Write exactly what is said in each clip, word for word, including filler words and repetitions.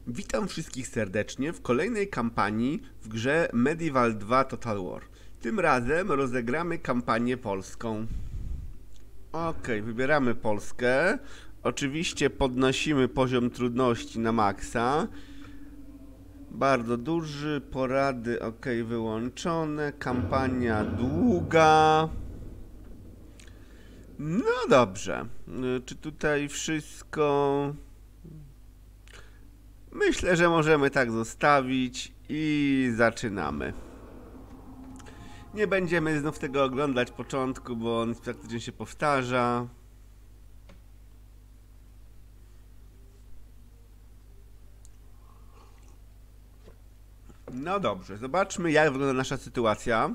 Witam wszystkich serdecznie w kolejnej kampanii w grze Medieval dwa Total War. Tym razem rozegramy kampanię polską. Ok, wybieramy Polskę. Oczywiście podnosimy poziom trudności na maksa. Bardzo duży, porady ok, wyłączone, kampania długa. No dobrze, czy tutaj wszystko... Myślę, że możemy tak zostawić i zaczynamy. Nie będziemy znów tego oglądać początku, bo on praktycznie się powtarza. No dobrze, zobaczmy, jak wygląda nasza sytuacja.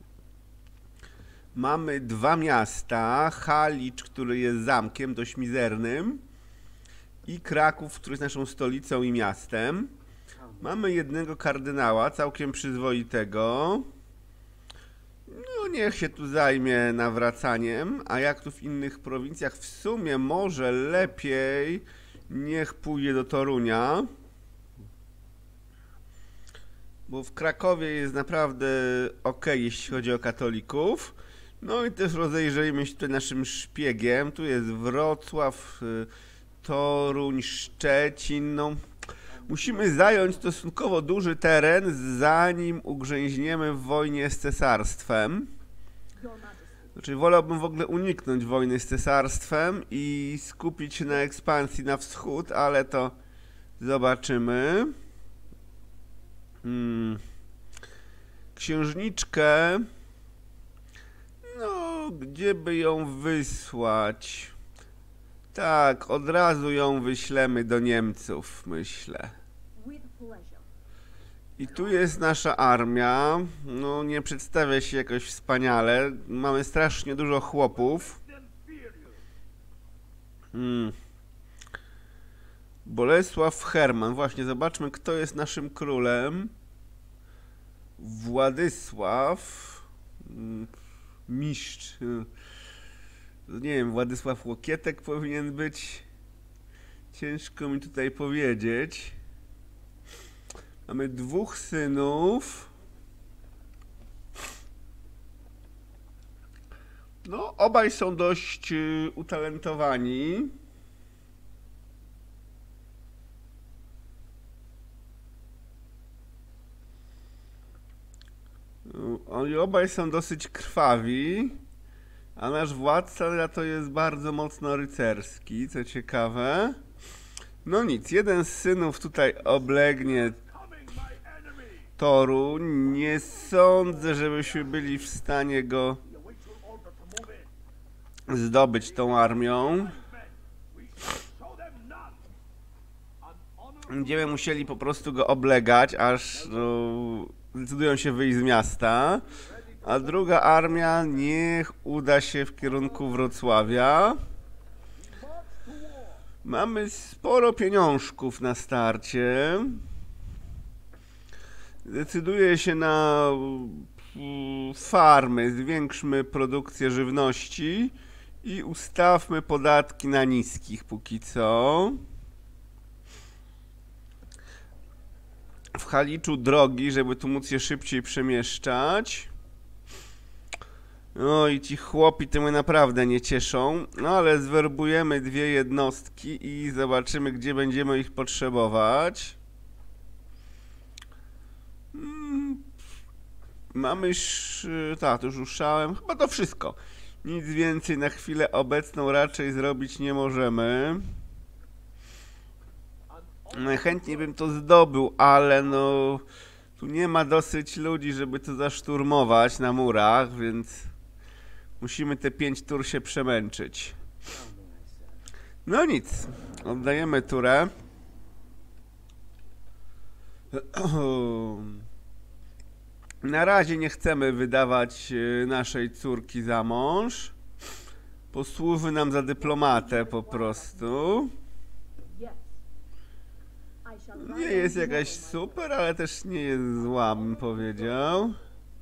Mamy dwa miasta, Halicz, który jest zamkiem dość mizernym, i Kraków, który jest naszą stolicą i miastem. Mamy jednego kardynała, całkiem przyzwoitego. No niech się tu zajmie nawracaniem, a jak tu w innych prowincjach, w sumie może lepiej niech pójdzie do Torunia. Bo w Krakowie jest naprawdę ok, jeśli chodzi o katolików. No i też rozejrzyjmy się tutaj naszym szpiegiem. Tu jest Wrocław, Toruń, Szczecin. No, musimy zająć stosunkowo duży teren, zanim ugrzęźniemy w wojnie z cesarstwem. Znaczy, wolałbym w ogóle uniknąć wojny z cesarstwem i skupić się na ekspansji na wschód, ale to zobaczymy. Hmm. Księżniczkę. No, gdzie by ją wysłać? Tak, od razu ją wyślemy do Niemców, myślę. I tu jest nasza armia. No, nie przedstawia się jakoś wspaniale. Mamy strasznie dużo chłopów. Hmm. Bolesław Herman. Właśnie, zobaczmy, kto jest naszym królem. Władysław. Mistrz. Nie wiem, Władysław Łokietek powinien być. Ciężko mi tutaj powiedzieć. Mamy dwóch synów. No, obaj są dość y, utalentowani. Oni obaj są dosyć krwawi. A nasz władca to jest bardzo mocno rycerski, co ciekawe. No nic, jeden z synów tutaj oblegnie Toruń. Nie sądzę, żebyśmy byli w stanie go zdobyć tą armią. Będziemy musieli po prostu go oblegać, aż no, zdecydują się wyjść z miasta. A druga armia niech uda się w kierunku Wrocławia. Mamy sporo pieniążków na starcie. Decyduję się na farmy. Zwiększmy produkcję żywności i ustawmy podatki na niskich póki co. W Haliczu drogi, żeby tu móc się szybciej przemieszczać. No i ci chłopi to mnie naprawdę nie cieszą, no ale zwerbujemy dwie jednostki i zobaczymy, gdzie będziemy ich potrzebować. Hmm. Mamy już... tak, to już ruszałem. Chyba to wszystko. Nic więcej na chwilę obecną raczej zrobić nie możemy. Najchętniej bym to zdobył, ale no... tu nie ma dosyć ludzi, żeby to zaszturmować na murach, więc... musimy te pięć tur się przemęczyć. No nic. Oddajemy turę. Na razie nie chcemy wydawać naszej córki za mąż. Posłuży nam za dyplomatę po prostu. Nie jest jakaś super, ale też nie jest zła, bym powiedział.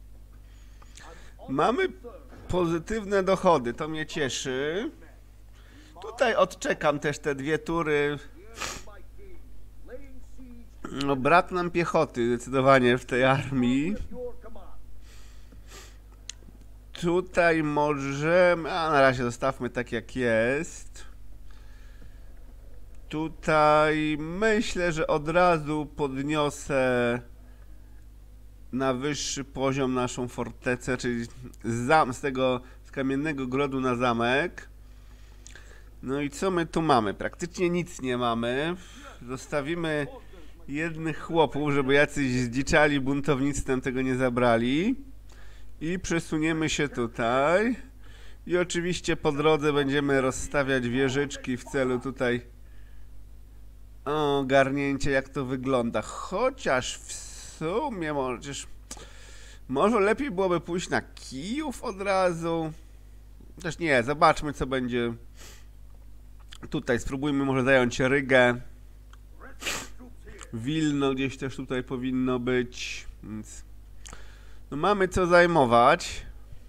Mamy pozytywne dochody, to mnie cieszy. Tutaj odczekam też te dwie tury No, brak nam piechoty zdecydowanie w tej armii. Tutaj możemy... A na razie zostawmy tak jak jest. Tutaj myślę, że od razu podniosę na wyższy poziom naszą fortecę, czyli z, zam z tego z kamiennego grodu na zamek. No i co my tu mamy? Praktycznie nic nie mamy. Zostawimy jednych chłopów, żeby jacyś zdziczali buntownicy nam tego nie zabrali. I przesuniemy się tutaj. I oczywiście po drodze będziemy rozstawiać wieżyczki w celu tutaj ogarnięcia, jak to wygląda. Chociaż w sumie może, może lepiej byłoby pójść na Kijów od razu. Też nie, zobaczmy co będzie tutaj. Spróbujmy może zająć Rygę. Wilno gdzieś też tutaj powinno być. Więc no mamy co zajmować.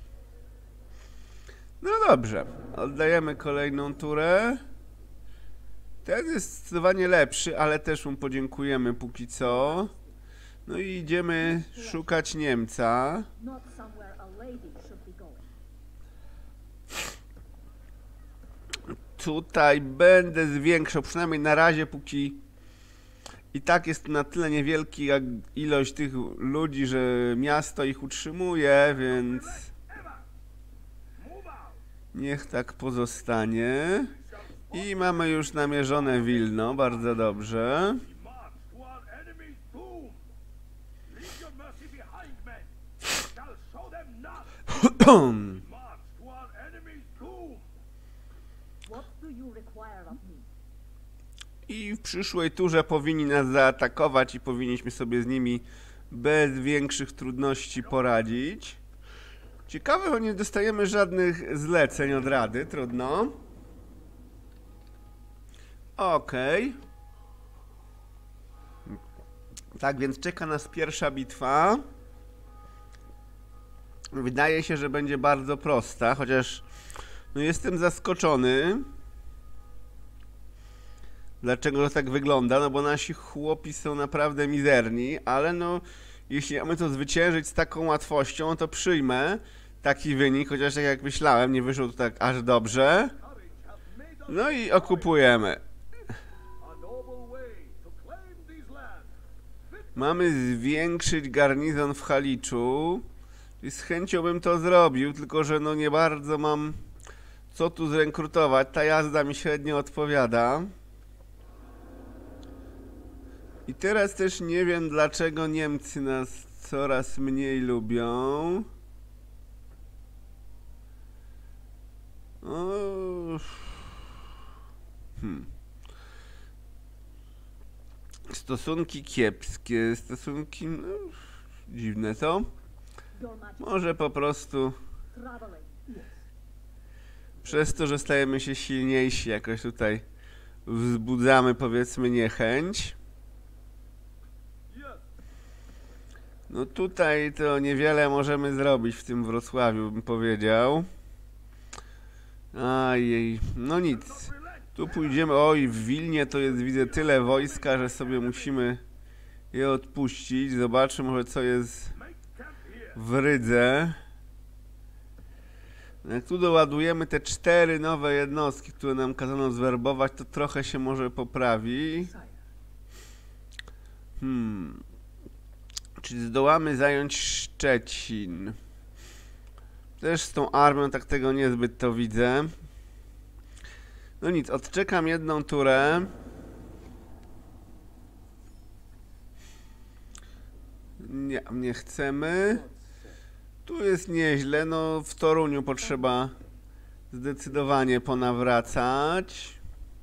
No dobrze. Oddajemy kolejną turę. Ten jest zdecydowanie lepszy, ale też mu podziękujemy póki co. No i idziemy szukać Niemca. Tutaj będę zwiększał, przynajmniej na razie, póki i tak jest na tyle niewielki jak ilość tych ludzi, że miasto ich utrzymuje, więc niech tak pozostanie. I mamy już namierzone Wilno, bardzo dobrze. I w przyszłej turze powinni nas zaatakować i powinniśmy sobie z nimi bez większych trudności poradzić. Ciekawe, że nie dostajemy żadnych zleceń od Rady, trudno. Okej. Tak więc czeka nas pierwsza bitwa. Wydaje się, że będzie bardzo prosta, chociaż no jestem zaskoczony. Dlaczego to tak wygląda? No bo nasi chłopi są naprawdę mizerni, ale no jeśli mamy to zwyciężyć z taką łatwością, to przyjmę taki wynik, chociaż tak jak myślałem, nie wyszło to tak aż dobrze. No i okupujemy. Mamy zwiększyć garnizon w Haliczu. I z chęcią bym to zrobił, tylko że no nie bardzo mam co tu zrekrutować. Ta jazda mi średnio odpowiada. I teraz też nie wiem, dlaczego Niemcy nas coraz mniej lubią. O... Hmm. Stosunki kiepskie, stosunki... No, dziwne to. Może po prostu przez to, że stajemy się silniejsi, jakoś tutaj wzbudzamy, powiedzmy, niechęć. No tutaj to niewiele możemy zrobić w tym Wrocławiu, bym powiedział. Ajej, no nic. Tu pójdziemy, oj, w Wilnie to jest, widzę, tyle wojska, że sobie musimy je odpuścić. Zobaczmy może, co jest w Rydze. Jak tu doładujemy te cztery nowe jednostki, które nam kazano zwerbować, to trochę się może poprawi. Hmm. Czy zdołamy zająć Szczecin? Też z tą armią tak tego niezbyt to widzę. No nic, odczekam jedną turę. Nie, nie chcemy. Tu jest nieźle, no w Toruniu potrzeba zdecydowanie ponawracać.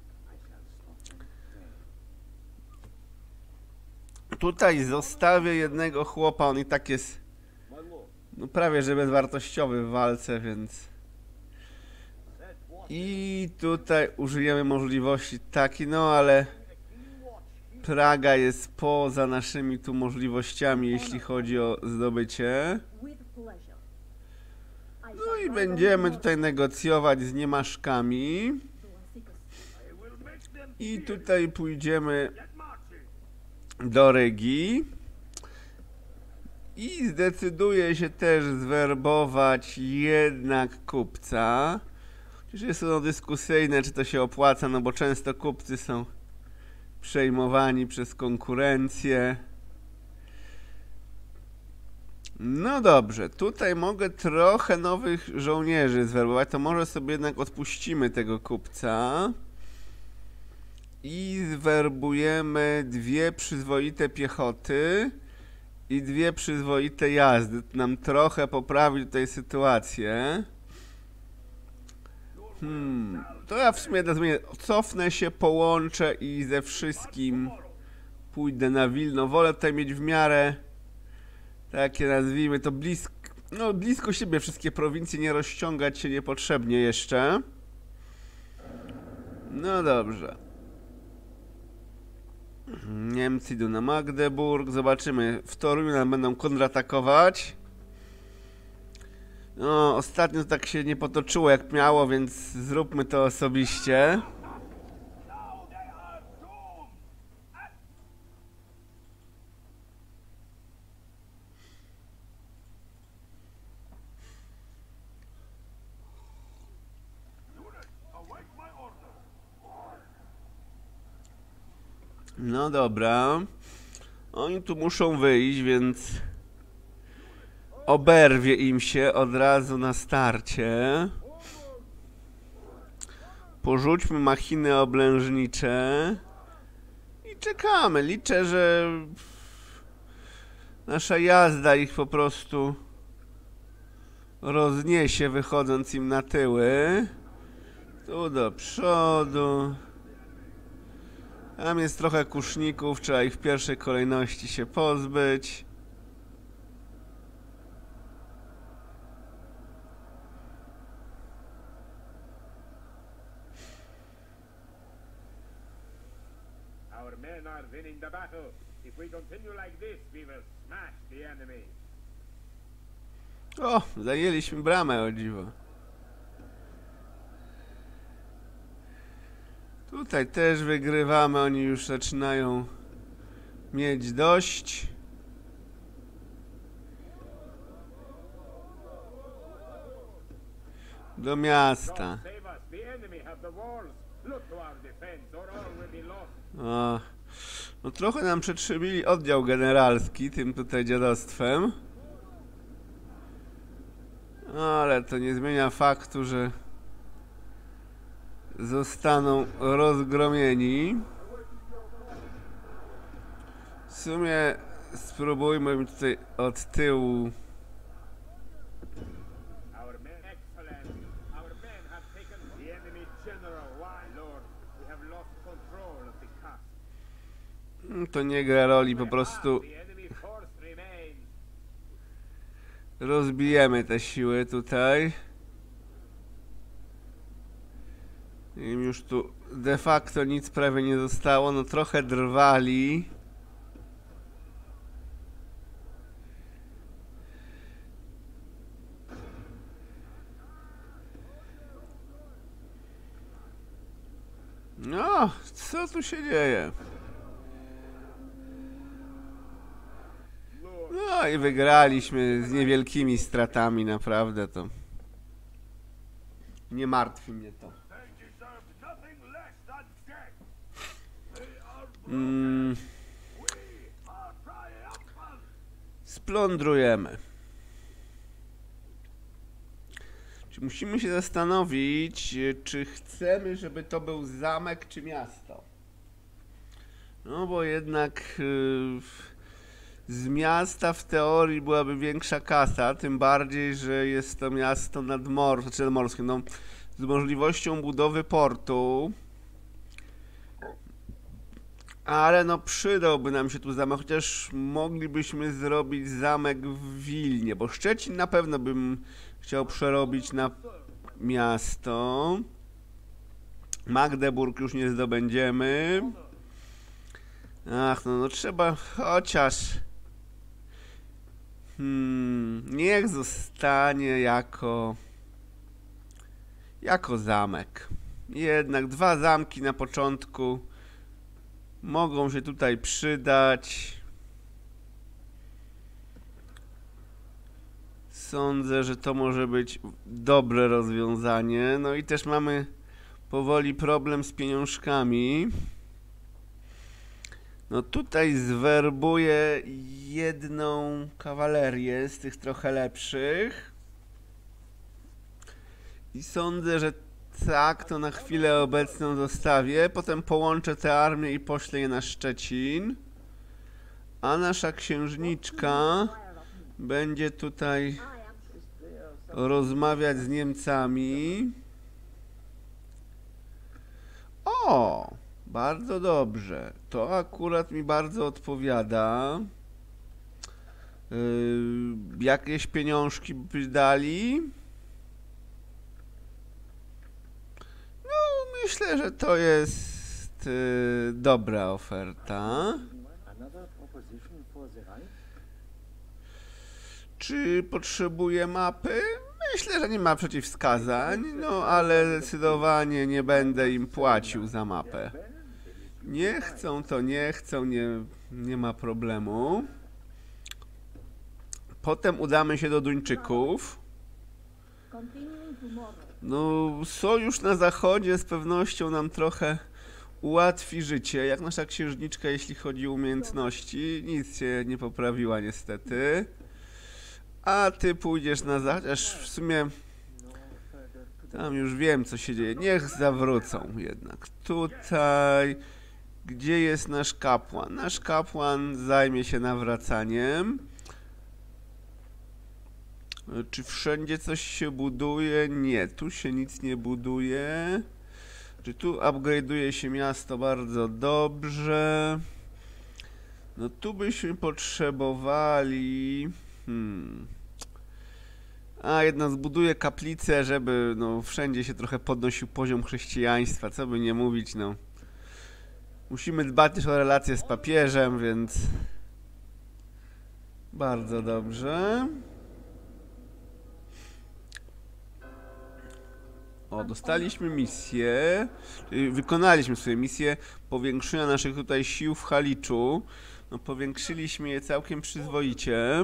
Tutaj zostawię jednego chłopa, on i tak jest no prawie że bezwartościowy w walce, więc... I tutaj użyjemy możliwości takiej, no ale... Praga jest poza naszymi tu możliwościami, jeśli chodzi o zdobycie. No i będziemy tutaj negocjować z niemaszkami. I tutaj pójdziemy do Rygi. I zdecyduje się też zwerbować jednak kupca. Chociaż jest to dyskusyjne, czy to się opłaca, no bo często kupcy są przejmowani przez konkurencję. No dobrze, tutaj mogę trochę nowych żołnierzy zwerbować, to może sobie jednak odpuścimy tego kupca. I zwerbujemy dwie przyzwoite piechoty i dwie przyzwoite jazdy. To nam trochę poprawi tutaj sytuację. Hmm, to ja w sumie zmienię. Cofnę się, połączę i ze wszystkim pójdę na Wilno. Wolę tutaj mieć w miarę, takie nazwijmy to, blisko, no blisko siebie wszystkie prowincje, nie rozciągać się niepotrzebnie jeszcze. No dobrze. Niemcy idą na Magdeburg. Zobaczymy. W Toruniu nam będą kontratakować. No, ostatnio tak się nie potoczyło jak miało, więc zróbmy to osobiście. No dobra. Oni tu muszą wyjść, więc oberwie im się od razu na starcie. Porzućmy machiny oblężnicze i czekamy. Liczę, że nasza jazda ich po prostu rozniesie, wychodząc im na tyły. Tu do przodu. Tam jest trochę kuszników, trzeba ich w pierwszej kolejności się pozbyć. Our men are winning the battle. If we continue like this, we will smash the enemy. O, zajęliśmy bramę, o dziwo. Tutaj też wygrywamy, oni już zaczynają mieć dość. Do miasta. O, no trochę nam przetrzymili oddział generalski tym tutaj dziadostwem. Ale to nie zmienia faktu, że zostaną rozgromieni. W sumie spróbujmy tutaj od tyłu. To nie gra roli, po prostu rozbijemy te siły tutaj. Im już tu de facto nic prawie nie zostało, no trochę drwali. No, co tu się dzieje? No i wygraliśmy z niewielkimi stratami, naprawdę to nie martwi mnie to. Mm. Splądrujemy. Czy musimy się zastanowić, czy chcemy, żeby to był zamek, czy miasto? No bo jednak yy, z miasta w teorii byłaby większa kasa, tym bardziej, że jest to miasto nadmorskie, znaczy nadmorskie, no, z możliwością budowy portu. Ale no przydałby nam się tu zamek, chociaż moglibyśmy zrobić zamek w Wilnie, bo Szczecin na pewno bym chciał przerobić na miasto. Magdeburg już nie zdobędziemy. Ach, no, no trzeba chociaż... Hmm, niech zostanie jako... jako zamek. Jednak dwa zamki na początku mogą się tutaj przydać. Sądzę, że to może być dobre rozwiązanie. No i też mamy powoli problem z pieniążkami. No tutaj zwerbuję jedną kawalerię z tych trochę lepszych. I sądzę, że tak, to na chwilę obecną zostawię. Potem połączę te armie i poślę je na Szczecin. A nasza księżniczka będzie tutaj rozmawiać z Niemcami. O! Bardzo dobrze. To akurat mi bardzo odpowiada. Yy, jakieś pieniążki by dali? No, myślę, że to jest yy, dobra oferta. Czy potrzebuję mapy? Myślę, że nie ma przeciwwskazań, no ale zdecydowanie nie będę im płacił za mapę. Nie chcą, to nie chcą, nie, nie ma problemu. Potem udamy się do Duńczyków. No, sojusz na zachodzie z pewnością nam trochę ułatwi życie. Jak nasza księżniczka, jeśli chodzi o umiejętności, nic się nie poprawiła niestety. A ty pójdziesz na zachód, aż w sumie tam już wiem, co się dzieje. Niech zawrócą jednak. Tutaj, gdzie jest nasz kapłan? Nasz kapłan zajmie się nawracaniem. Czy wszędzie coś się buduje? Nie, tu się nic nie buduje. Czy tu upgrade'uje się miasto bardzo dobrze? No tu byśmy potrzebowali... Hmm... A, jedna zbuduje kaplicę, żeby no, wszędzie się trochę podnosił poziom chrześcijaństwa, co by nie mówić, no. Musimy dbać też o relacje z papieżem, więc... Bardzo dobrze. O, dostaliśmy misję, czyli wykonaliśmy swoje misję powiększenia naszych tutaj sił w Haliczu. No, powiększyliśmy je całkiem przyzwoicie.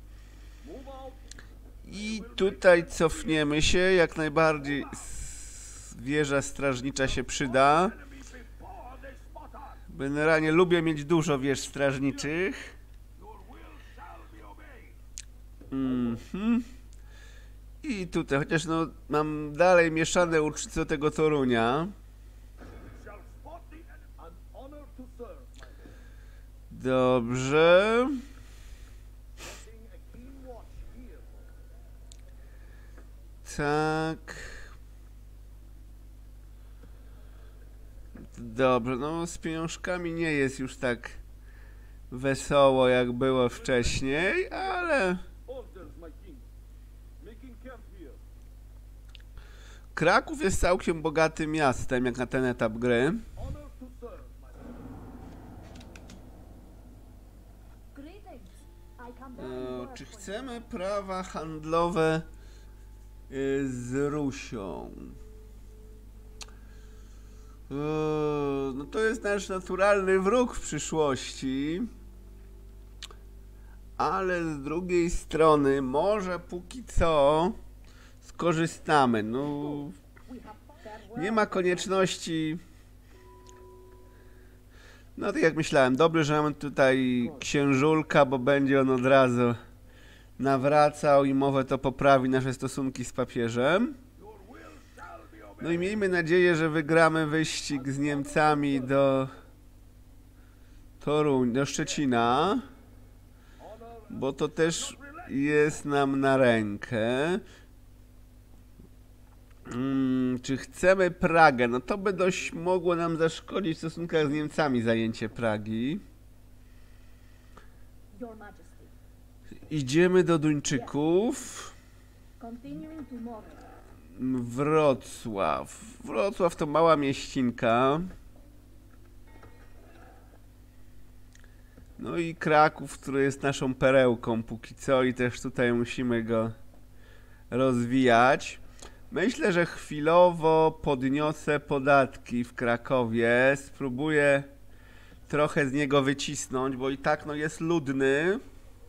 I tutaj cofniemy się, jak najbardziej wieża strażnicza się przyda. Generalnie lubię mieć dużo wież strażniczych. Mhm. I tutaj, chociaż no mam dalej mieszane uczucia do tego Torunia. Dobrze. Tak. Dobrze, no z pieniążkami nie jest już tak wesoło jak było wcześniej, ale... Kraków jest całkiem bogatym miastem, jak na ten etap gry. No, czy chcemy prawa handlowe y, z Rusią? Y, no to jest nasz naturalny wróg w przyszłości. Ale z drugiej strony może póki co skorzystamy. No, nie ma konieczności. No tak jak myślałem, dobrze, że mamy tutaj księżulka, bo będzie on od razu nawracał i mowę to poprawi nasze stosunki z papieżem. No i miejmy nadzieję, że wygramy wyścig z Niemcami do Toruń, do Szczecina, bo to też jest nam na rękę. Hmm, czy chcemy Pragę? No to by dość mogło nam zaszkodzić w stosunkach z Niemcami zajęcie Pragi. Idziemy do Duńczyków. Wrocław. Wrocław to mała mieścinka. No i Kraków, który jest naszą perełką póki co i też tutaj musimy go rozwijać. Myślę, że chwilowo podniosę podatki w Krakowie. Spróbuję trochę z niego wycisnąć, bo i tak no jest ludny.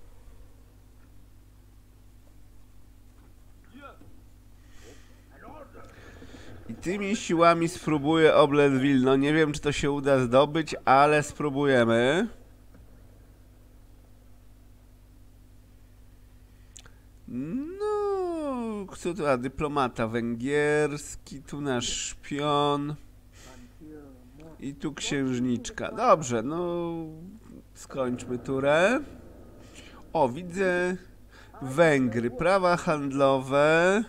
I tymi siłami spróbuję oblec Wilno. Nie wiem, czy to się uda zdobyć, ale spróbujemy. No, kto tu? A, dyplomata węgierski, tu nasz szpion. I tu księżniczka. Dobrze, no skończmy turę. O, widzę Węgry, prawa handlowe.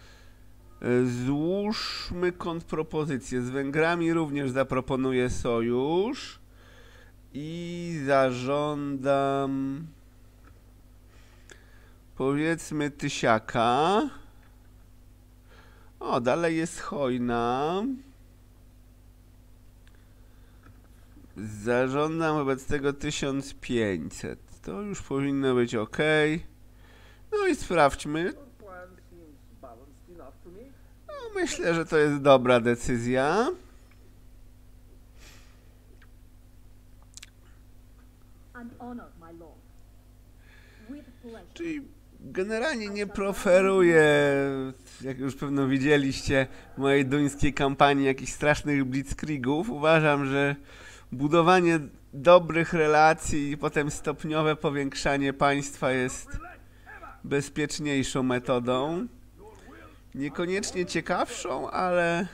Złóżmy kontrpropozycję. Z Węgrami również zaproponuję sojusz. I zażądam, powiedzmy, tysiaka. O, dalej jest hojna. Zażądam wobec tego tysiąc pięćset. To już powinno być ok. No i sprawdźmy. No, myślę, że to jest dobra decyzja. Czyli generalnie nie preferuję, jak już pewno widzieliście, w mojej duńskiej kampanii jakichś strasznych blitzkriegów. Uważam, że budowanie dobrych relacji i potem stopniowe powiększanie państwa jest bezpieczniejszą metodą. Niekoniecznie ciekawszą, ale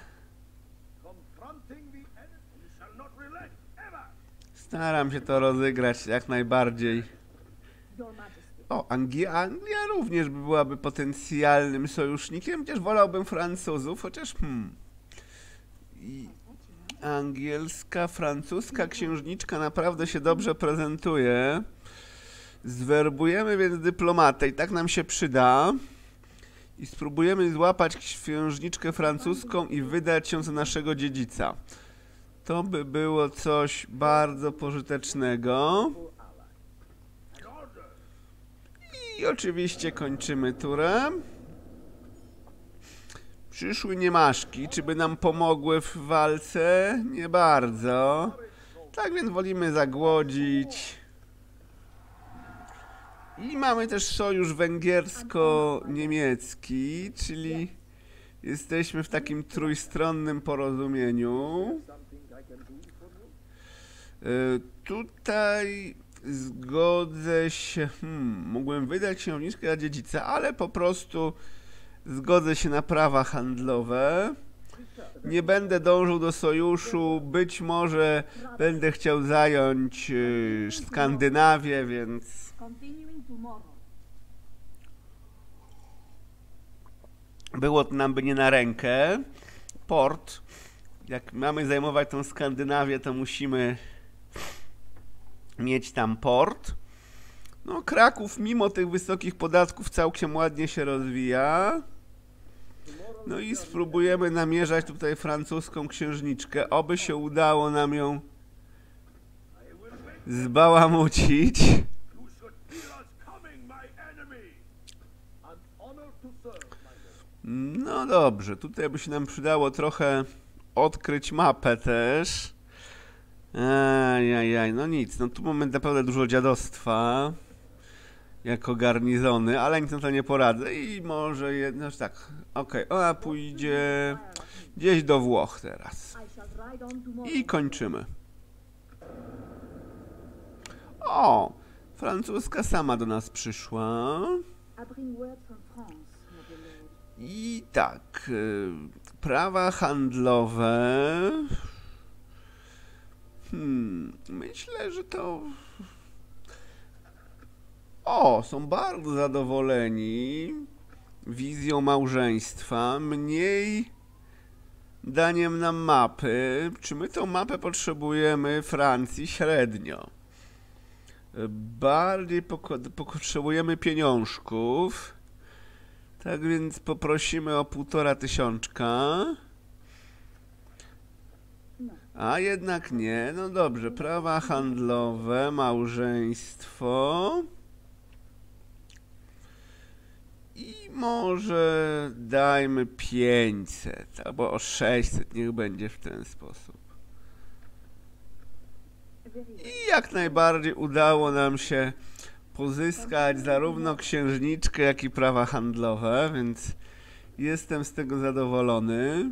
staram się to rozegrać jak najbardziej. O, Anglia, Anglia również byłaby potencjalnym sojusznikiem, chociaż wolałbym Francuzów, chociaż hmm. I angielska, francuska księżniczka naprawdę się dobrze prezentuje. Zwerbujemy więc dyplomatę i tak nam się przyda. I spróbujemy złapać księżniczkę francuską i wydać ją za naszego dziedzica. To by było coś bardzo pożytecznego. I oczywiście kończymy turę. Przyszły niemaszki. Czy by nam pomogły w walce? Nie bardzo. Tak więc wolimy zagłodzić. I mamy też sojusz węgiersko-niemiecki, czyli jesteśmy w takim trójstronnym porozumieniu. Yy, tutaj zgodzę się, hmm, mógłbym wydać księżniczkę za dziedzica, ale po prostu zgodzę się na prawa handlowe. Nie będę dążył do sojuszu, być może będę chciał zająć yy, Skandynawię, więc było to nam by nie na rękę. Port, jak mamy zajmować tą Skandynawię, to musimy mieć tam port. No, Kraków mimo tych wysokich podatków całkiem ładnie się rozwija. No i spróbujemy namierzać tutaj francuską księżniczkę. Oby się udało nam ją zbałamucić. No dobrze, tutaj by się nam przydało trochę odkryć mapę też. Ajajaj, no nic, no tu mamy naprawdę dużo dziadostwa jako garnizony, ale nic na to nie poradzę i może jedno, tak, okej, okay. Ona pójdzie gdzieś do Włoch teraz. I kończymy. O, francuska sama do nas przyszła. I tak, prawa handlowe. Hmm, myślę, że to... O, są bardzo zadowoleni wizją małżeństwa, mniej daniem nam mapy. Czy my tą mapę potrzebujemy Francji? Średnio. Bardziej potrzebujemy pieniążków. Tak więc poprosimy o półtora tysiączka. A jednak nie. No dobrze, prawa handlowe, małżeństwo. I może dajmy pięćset albo o sześćset, niech będzie w ten sposób. I jak najbardziej udało nam się pozyskać zarówno księżniczkę, jak i prawa handlowe, więc jestem z tego zadowolony.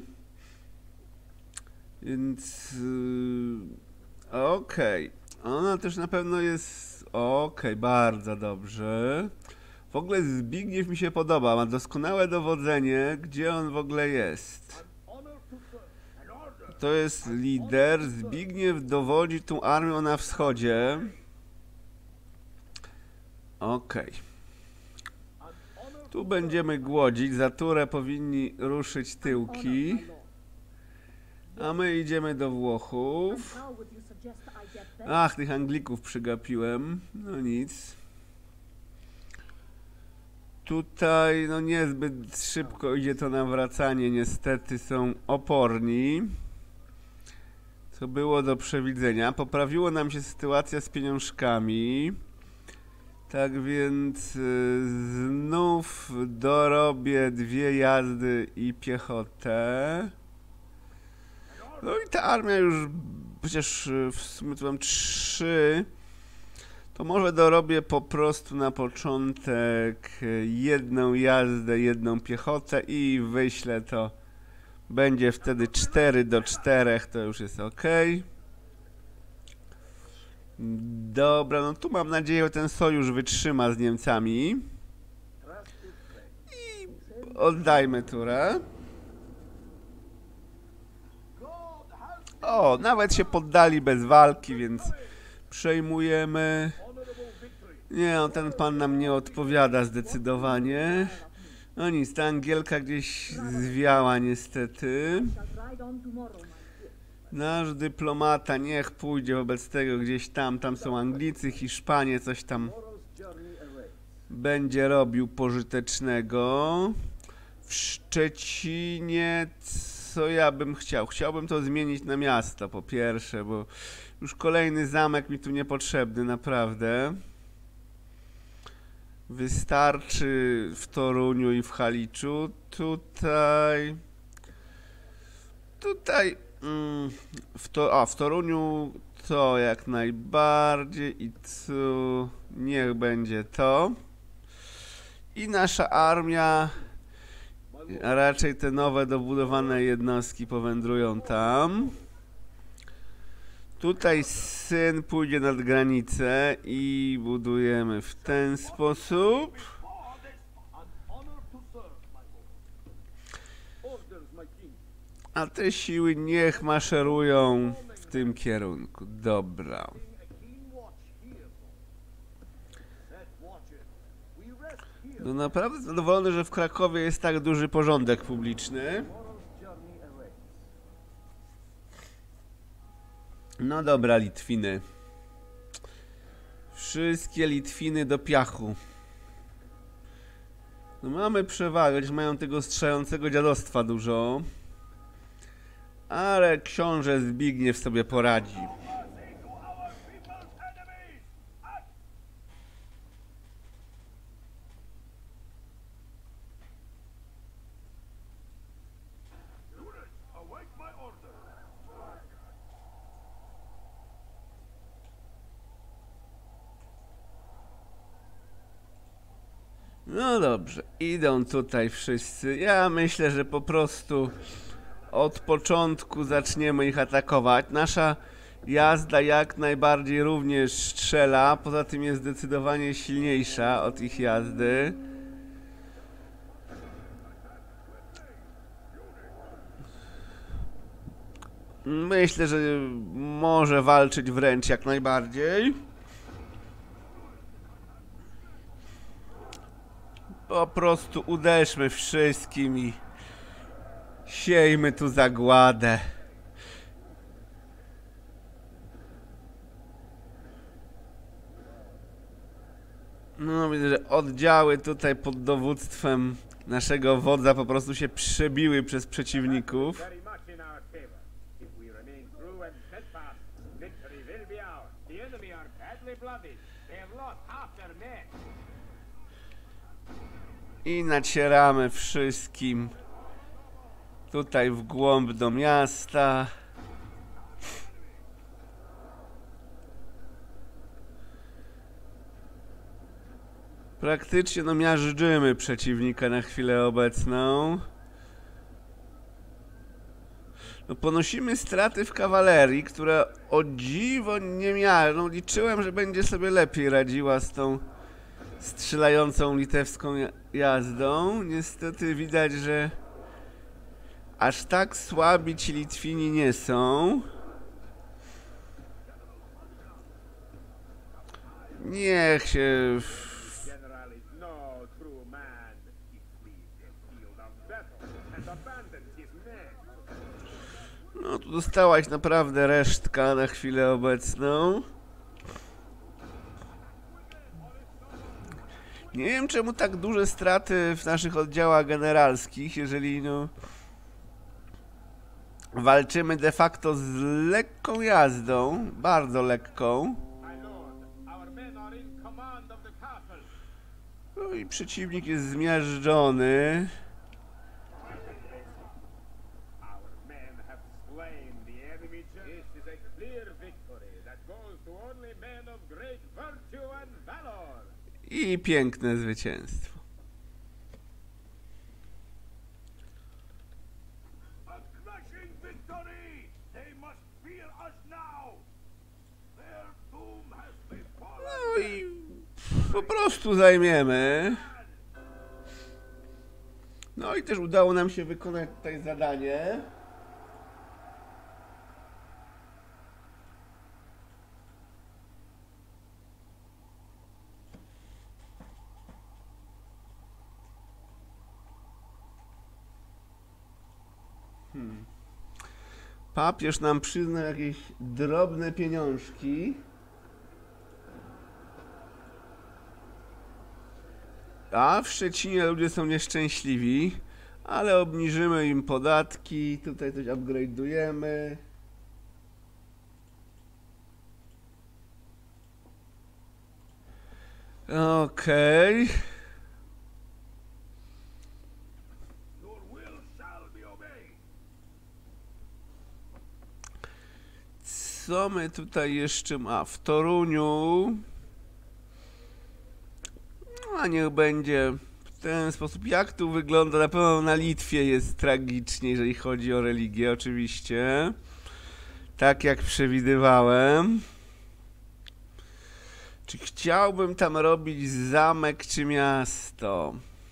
Więc yy, okej. Okay. Ona też na pewno jest okej, okay, bardzo dobrze. W ogóle Zbigniew mi się podoba, ma doskonałe dowodzenie, gdzie on w ogóle jest. To jest lider, Zbigniew dowodzi tą armią na wschodzie. Okej. Okay. Tu będziemy głodzić, za turę powinni ruszyć tyłki. A my idziemy do Włochów. Ach, tych Anglików przygapiłem. No nic. Tutaj no niezbyt szybko idzie to nawracanie, niestety są oporni. Co było do przewidzenia. Poprawiło nam się sytuacja z pieniążkami. Tak więc y, znów dorobię dwie jazdy i piechotę. No i ta armia już, przecież w sumie tu mam trzy, to może dorobię po prostu na początek jedną jazdę, jedną piechotę i wyślę to. Będzie wtedy cztery do czterech, to już jest ok. Dobra, no tu mam nadzieję, że ten sojusz wytrzyma z Niemcami. I oddajmy turę. O, nawet się poddali bez walki, więc przejmujemy. Nie, no ten pan nam nie odpowiada zdecydowanie. No nic, ta Angielka gdzieś zwiała niestety. Nasz dyplomata niech pójdzie wobec tego gdzieś tam, tam są Anglicy, Hiszpanie, coś tam będzie robił pożytecznego. W Szczecinie co ja bym chciał? Chciałbym to zmienić na miasto po pierwsze, bo już kolejny zamek mi tu niepotrzebny, naprawdę. Wystarczy w Toruniu i w Haliczu. Tutaj... Tutaj... Mm, w, to, a, w Toruniu to jak najbardziej i tu niech będzie to. I nasza armia, a raczej te nowe dobudowane jednostki powędrują tam. Tutaj syn pójdzie nad granicę i budujemy w ten sposób. A te siły niech maszerują w tym kierunku. Dobra. No naprawdę zadowolony, że w Krakowie jest tak duży porządek publiczny. No dobra, Litwiny. Wszystkie Litwiny do piachu. No mamy przewagę, że mają tego strzelającego dziadostwa dużo. Ale książę Zbigniew sobie poradzi. No dobrze, idą tutaj wszyscy. Ja myślę, że po prostu od początku zaczniemy ich atakować. Nasza jazda jak najbardziej również strzela, poza tym jest zdecydowanie silniejsza od ich jazdy. Myślę, że może walczyć wręcz jak najbardziej. Po prostu uderzmy wszystkim i siejmy tu zagładę. No widzę, że oddziały tutaj pod dowództwem naszego wodza po prostu się przebiły przez przeciwników. I nacieramy wszystkim tutaj w głąb do miasta. Praktycznie no miażdżymy przeciwnika na chwilę obecną. No ponosimy straty w kawalerii, która o dziwo nie miała. No liczyłem, że będzie sobie lepiej radziła z tą strzelającą litewską jazdą. Niestety widać, że aż tak słabi ci Litwini nie są. Niech się... General is no true man. He flees the field of battle and abandons his men. No tu dostałaś naprawdę resztka na chwilę obecną. Nie wiem czemu tak duże straty w naszych oddziałach generalskich, jeżeli no... walczymy de facto z lekką jazdą, bardzo lekką. My lord, our men are in command of the castle. No i przeciwnik jest zmiażdżony. Our men have slain the enemy. This is a clear victory that goes to only men of great virtue and valor. I piękne zwycięstwo. A crushing victory! They must fear us now. Their doom has befallen. No i po prostu zajmiemy. No i też udało nam się wykonać tutaj zadanie. Hmm. Papież nam przyznał jakieś drobne pieniążki. A w Szczecinie ludzie są nieszczęśliwi, ale obniżymy im podatki, tutaj coś upgrade'ujemy. Okej. Okay. Co my tutaj jeszcze ma? W Toruniu. A niech będzie w ten sposób. Jak tu wygląda? Na pewno na Litwie jest tragicznie, jeżeli chodzi o religię, oczywiście. Tak jak przewidywałem. Czy chciałbym tam robić zamek czy miasto?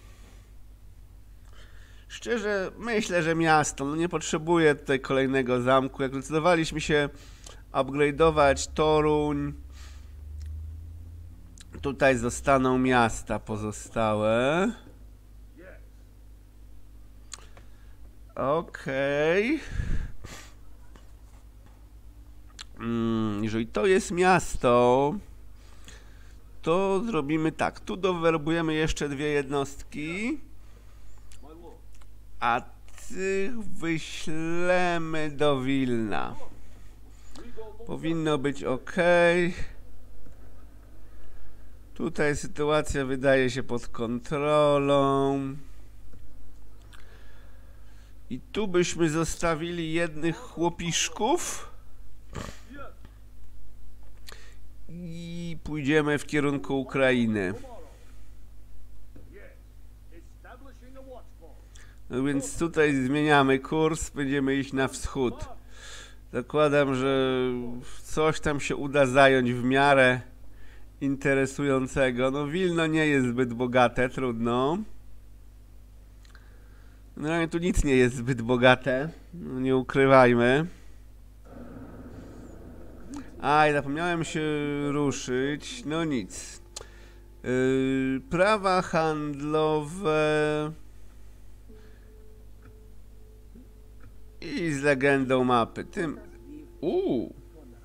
Szczerze, myślę, że miasto. No nie potrzebuję tutaj kolejnego zamku. Jak zdecydowaliśmy się upgrade'ować Toruń, tutaj zostaną miasta pozostałe. Okej. Okay. Mm, jeżeli to jest miasto, to zrobimy tak. Tu dowerbujemy jeszcze dwie jednostki, a tych wyślemy do Wilna. Powinno być ok. Tutaj sytuacja wydaje się pod kontrolą. I tu byśmy zostawili jednych chłopiszków. I pójdziemy w kierunku Ukrainy. No więc tutaj zmieniamy kurs, będziemy iść na wschód. Zakładam, że coś tam się uda zająć w miarę interesującego. No Wilno nie jest zbyt bogate, trudno. No tu nic nie jest zbyt bogate, no, nie ukrywajmy. Aj, zapomniałem się ruszyć, no nic. Yy, prawa handlowe i z legendą mapy. Tym... Uuu.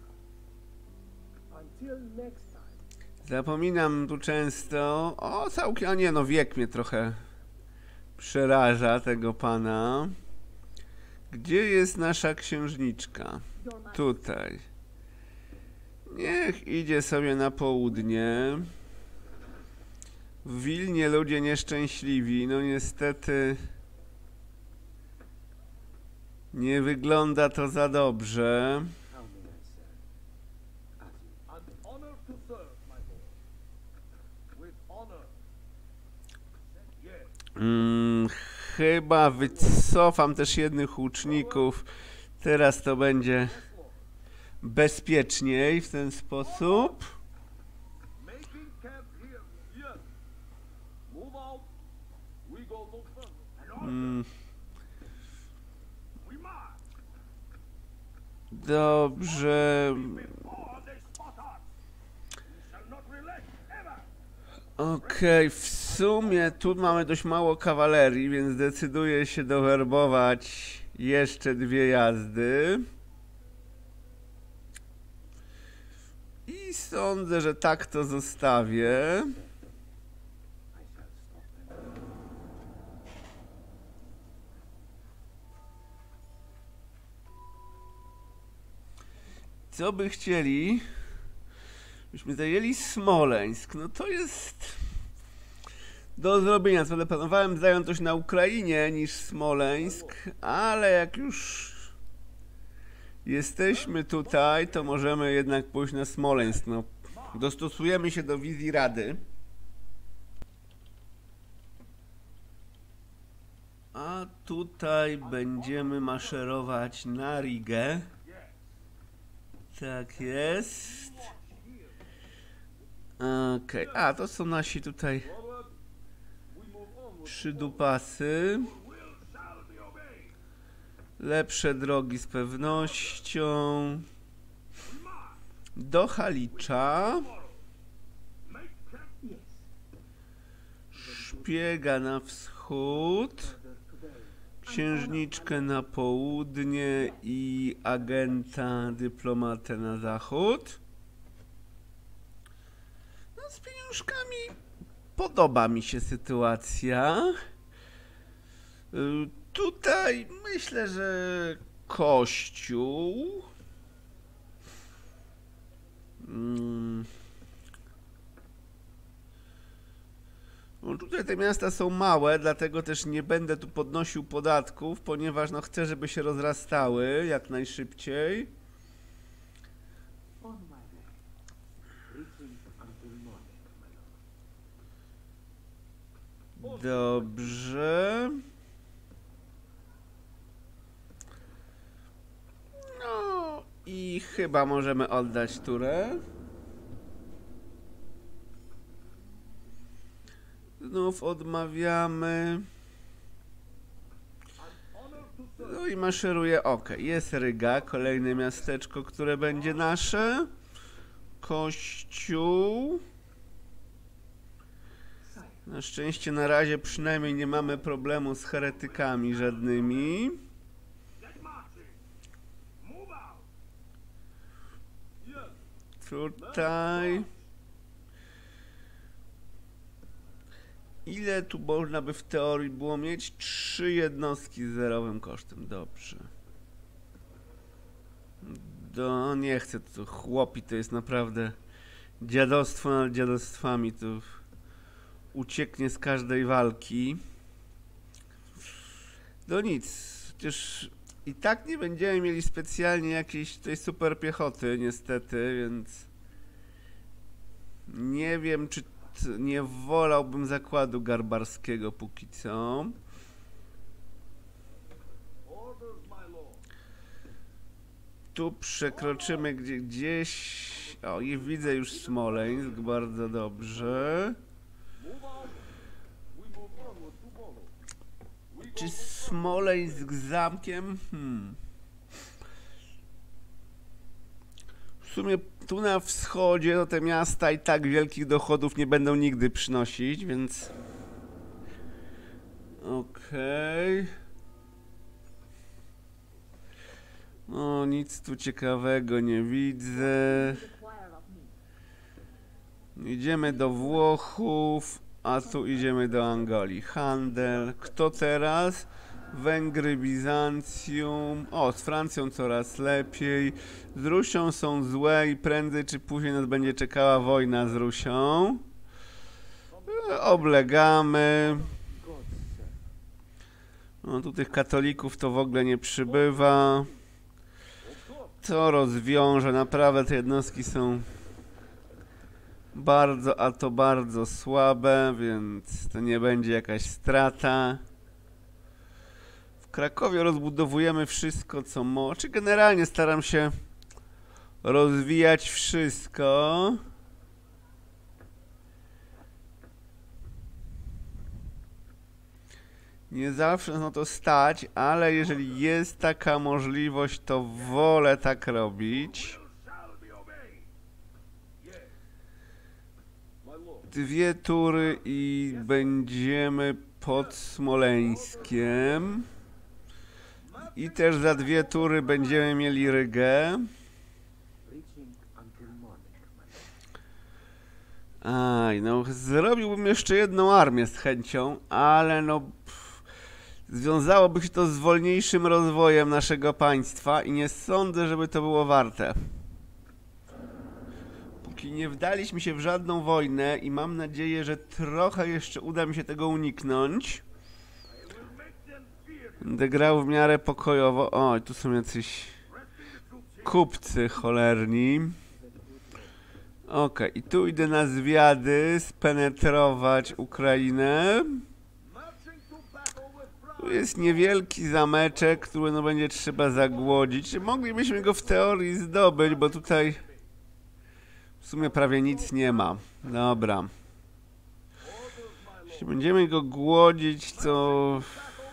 Zapominam tu często. O, całkiem, a nie, no wiek mnie trochę przeraża, tego pana. Gdzie jest nasza księżniczka? Tutaj. Niech idzie sobie na południe. W Wilnie ludzie nieszczęśliwi. No niestety nie wygląda to za dobrze. Mm, chyba wycofam też jednych łuczników. Teraz to będzie bezpieczniej w ten sposób. Making camp here. Yes. Move out. We go no further. And on Mm, we march. dobrze. Before they spot us. We shall not relent ever. Okej, w sumie tu mamy dość mało kawalerii, więc decyduję się dowerbować jeszcze dwie jazdy. I sądzę, że tak to zostawię. Co by chcieli? Byśmy zajęli Smoleńsk. No to jest do zrobienia. Co planowałem zająć coś na Ukrainie niż Smoleńsk, ale jak już jesteśmy tutaj, to możemy jednak pójść na Smoleńsk. No, dostosujemy się do wizji Rady. A tutaj będziemy maszerować na Rigę. Tak jest. Okej, okay. A to są nasi tutaj przydupasy. Lepsze drogi z pewnością. Do Halicza. Szpiega na wschód. Księżniczkę na południe i agenta, dyplomatę na zachód. No, z pieniążkami podoba mi się sytuacja. Y, tutaj myślę, że Kościół. Mm. No tutaj te miasta są małe, dlatego też nie będę tu podnosił podatków, ponieważ no chcę, żeby się rozrastały jak najszybciej. Dobrze. No i chyba możemy oddać turę. Znów odmawiamy. No i maszeruje. Ok, jest Ryga, kolejne miasteczko, które będzie nasze. Kościół. Na szczęście na razie przynajmniej nie mamy problemu z heretykami żadnymi. Tutaj. Ile tu można by w teorii było mieć? Trzy jednostki z zerowym kosztem. Dobrze. Do, nie chcę tu chłopi, to jest naprawdę dziadostwo nad dziadostwami. Tu ucieknie z każdej walki. No nic. Przecież i tak nie będziemy mieli specjalnie jakiejś tej super piechoty, niestety, więc nie wiem, czy nie wolałbym zakładu garbarskiego póki co. Tu przekroczymy gdzie, gdzieś... O, i widzę już Smoleńsk, bardzo dobrze. Czy Smoleńsk z zamkiem? Hmm. W sumie tu na wschodzie to te miasta i tak wielkich dochodów nie będą nigdy przynosić, więc... Okej. Okay. No, nic tu ciekawego nie widzę. Idziemy do Włochów, a tu idziemy do Angolii. Handel. Kto teraz? Węgry, Bizancjum. O, z Francją coraz lepiej. Z Rusią są złe i prędzej czy później nas będzie czekała wojna z Rusią. Oblegamy. No, tu tych katolików to w ogóle nie przybywa. To rozwiąże. Naprawdę te jednostki są bardzo, a to bardzo słabe, więc to nie będzie jakaś strata. W Krakowie rozbudowujemy wszystko, co mo... Czy generalnie staram się rozwijać wszystko. Nie zawsze no to stać, ale jeżeli jest taka możliwość, to wolę tak robić. Dwie tury i będziemy pod Smoleńskiem. I też za dwie tury będziemy mieli Rygę. Aj, no zrobiłbym jeszcze jedną armię z chęcią, ale no pff, związałoby się to z wolniejszym rozwojem naszego państwa i nie sądzę, żeby to było warte. Póki nie wdaliśmy się w żadną wojnę i mam nadzieję, że trochę jeszcze uda mi się tego uniknąć. Będę grał w miarę pokojowo. O, tu są jacyś kupcy cholerni. Okej, okay, i tu idę na zwiady, spenetrować Ukrainę. Tu jest niewielki zameczek, który no będzie trzeba zagłodzić. Moglibyśmy go w teorii zdobyć, bo tutaj w sumie prawie nic nie ma. Dobra. Jeśli będziemy go głodzić, to...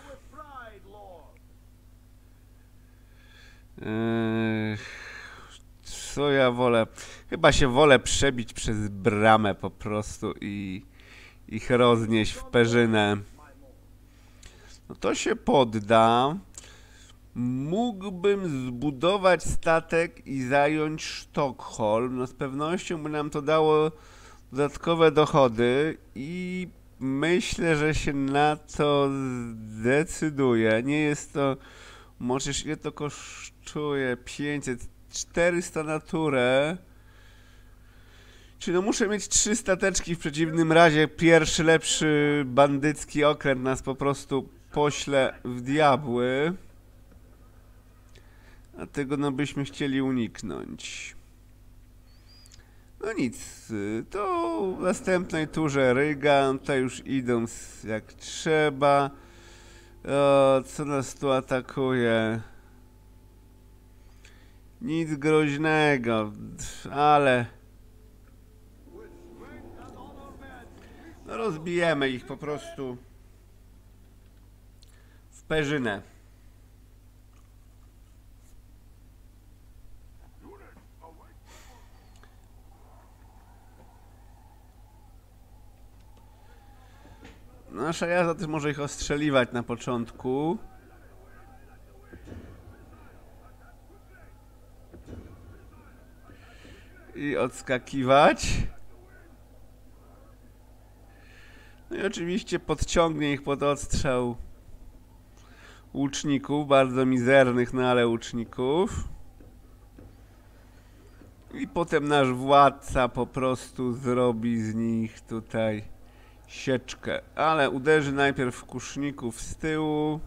Eee... Co ja wolę? Chyba się wolę przebić przez bramę po prostu i ich roznieść w perzynę. No to się podda. Mógłbym zbudować statek i zająć Sztokholm. No z pewnością by nam to dało dodatkowe dochody i myślę, że się na to zdecyduję. Nie jest to... Możesz, ile to kosztuje? pięćset, czterysta na turę. Czyli no muszę mieć trzy stateczki, w przeciwnym razie pierwszy lepszy bandycki okręt nas po prostu pośle w diabły. A tego no byśmy chcieli uniknąć. No nic, to w następnej turze Ryga, tutaj już idą jak trzeba. O, co nas tu atakuje? Nic groźnego, ale... No rozbijemy ich po prostu w perzynę. Nasza jazda też może ich ostrzeliwać na początku. I odskakiwać. No i oczywiście podciągnie ich pod odstrzał łuczników, bardzo mizernych, no ale łuczników. I potem nasz władca po prostu zrobi z nich tutaj sieczkę. Ale uderzy najpierw w kuszników z tyłu.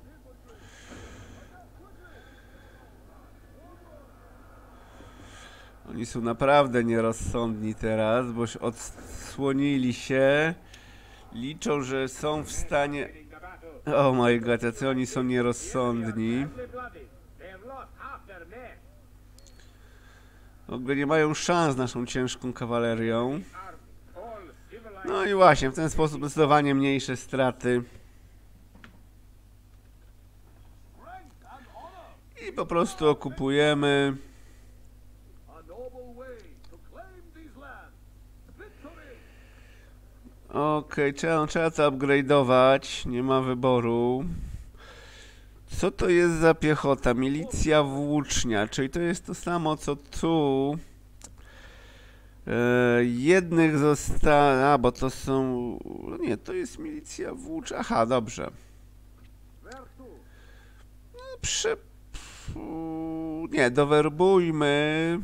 Oni są naprawdę nierozsądni teraz, bo już odsłonili się. Liczą, że są w stanie... Oh my god, jacy oni są nierozsądni. W ogóle nie mają szans z naszą ciężką kawalerią. No i właśnie, w ten sposób zdecydowanie mniejsze straty. I po prostu okupujemy. Okej, okay, trzeba, trzeba to upgrade'ować, nie ma wyboru. Co to jest za piechota? Milicja włócznia, czyli to jest to samo co tu. E, jednych zostało... A, bo to są... No nie, to jest milicja włócznia. Aha, dobrze. No, prze... Nie, dowerbujmy...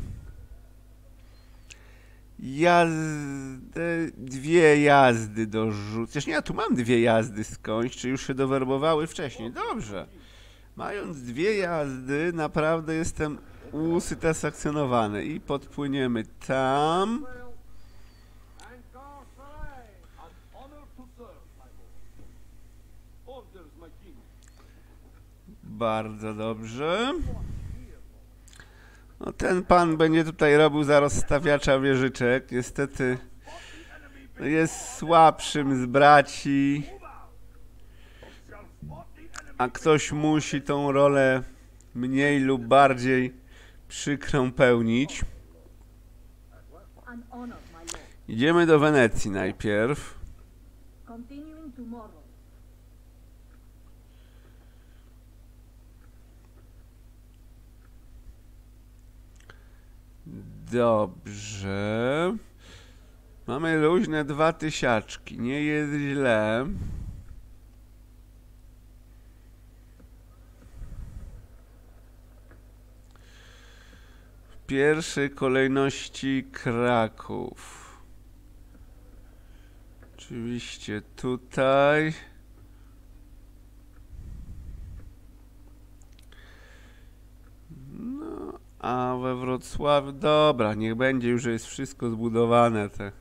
Jazdę, dwie jazdy dorzucę. Chociaż nie, ja tu mam dwie jazdy skądś, czy już się dowerbowały wcześniej. Dobrze. Mając dwie jazdy, naprawdę jestem usatysfakcjonowany. I podpłyniemy tam. An honor to serve, my lord. Orders, my king. Bardzo dobrze. No ten pan będzie tutaj robił za rozstawiacza wieżyczek. Niestety jest słabszym z braci, a ktoś musi tą rolę mniej lub bardziej przykrą pełnić. Idziemy do Wenecji najpierw. Dobrze. Mamy luźne dwa tysiaczki. Nie jest źle. W pierwszej kolejności Kraków. Oczywiście tutaj. No, a we Wrocławiu... Dobra, niech będzie już, że jest wszystko zbudowane. Te.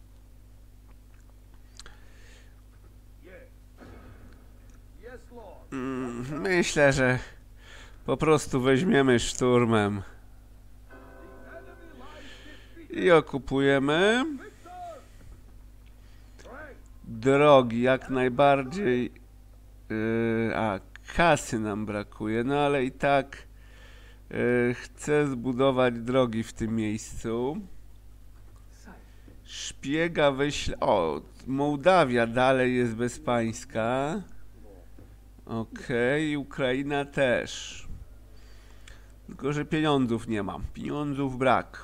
Mm, myślę, że po prostu weźmiemy szturmem. I okupujemy. Drogi jak najbardziej. Yy, a, kasy nam brakuje, no ale i tak yy, chcę zbudować drogi w tym miejscu. Szpiega wyślę... O, Mołdawia dalej jest bezpańska. Okej, okay, Ukraina też. Tylko że pieniądzów nie mam. Pieniądzów brak.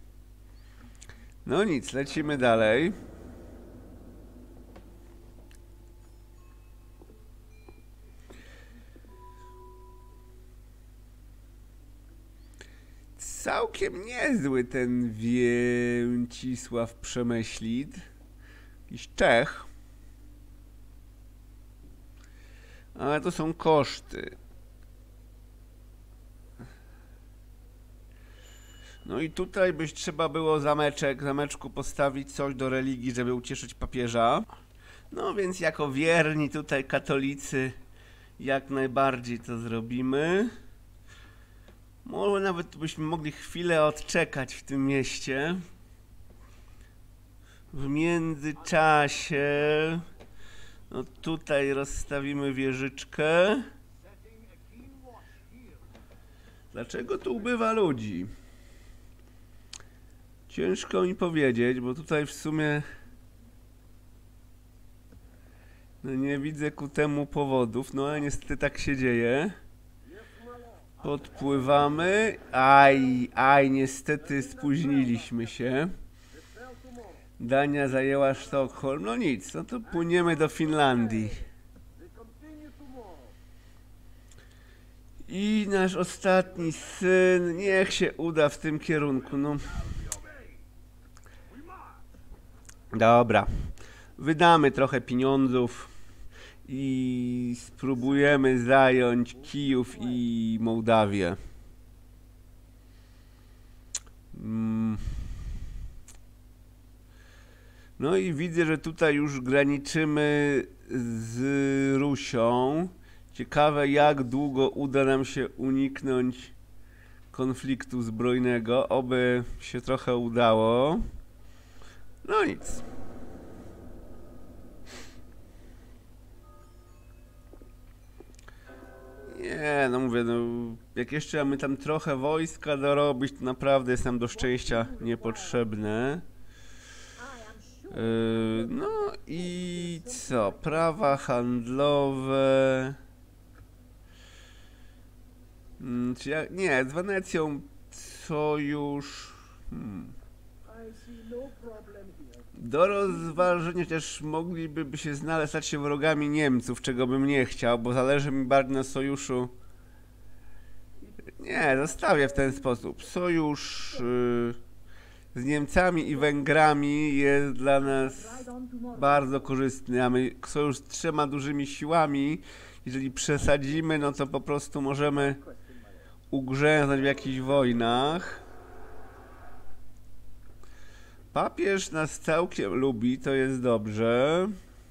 No nic, lecimy dalej. Całkiem niezły ten Więcisław Przemyślid. Jakiś Czech. Ale to są koszty. No i tutaj byś trzeba było zameczek, zameczku postawić coś do religii, żeby ucieszyć papieża. No więc jako wierni tutaj katolicy jak najbardziej to zrobimy. Może nawet byśmy mogli chwilę odczekać w tym mieście. W międzyczasie no tutaj rozstawimy wieżyczkę. Dlaczego tu ubywa ludzi? Ciężko mi powiedzieć, bo tutaj w sumie no nie widzę ku temu powodów, no ale niestety tak się dzieje. Podpływamy. Aj, aj, niestety spóźniliśmy się. Dania zajęła Sztokholm. No nic, no to płyniemy do Finlandii. I nasz ostatni syn niech się uda w tym kierunku. No. Dobra. Wydamy trochę pieniądzów i spróbujemy zająć Kijów i Mołdawię. Mm. No i widzę, że tutaj już graniczymy z Rusią. Ciekawe, jak długo uda nam się uniknąć konfliktu zbrojnego. Oby się trochę udało. No nic. Nie, no mówię, no jak jeszcze mamy tam trochę wojska dorobić, to naprawdę jest nam do szczęścia niepotrzebne. Yy, no i co? Prawa handlowe. Hmm, czy ja, nie, z Wenecją sojusz. Hmm. Do rozważenia też mogliby się znaleźć, stać się wrogami Niemców, czego bym nie chciał, bo zależy mi bardzo na sojuszu. Nie, zostawię w ten sposób. Sojusz yy, z Niemcami i Węgrami jest dla nas bardzo korzystny. Mamy sojusz z trzema dużymi siłami. Jeżeli przesadzimy, no to po prostu możemy ugrzęznąć w jakichś wojnach. Papież nas całkiem lubi, to jest dobrze.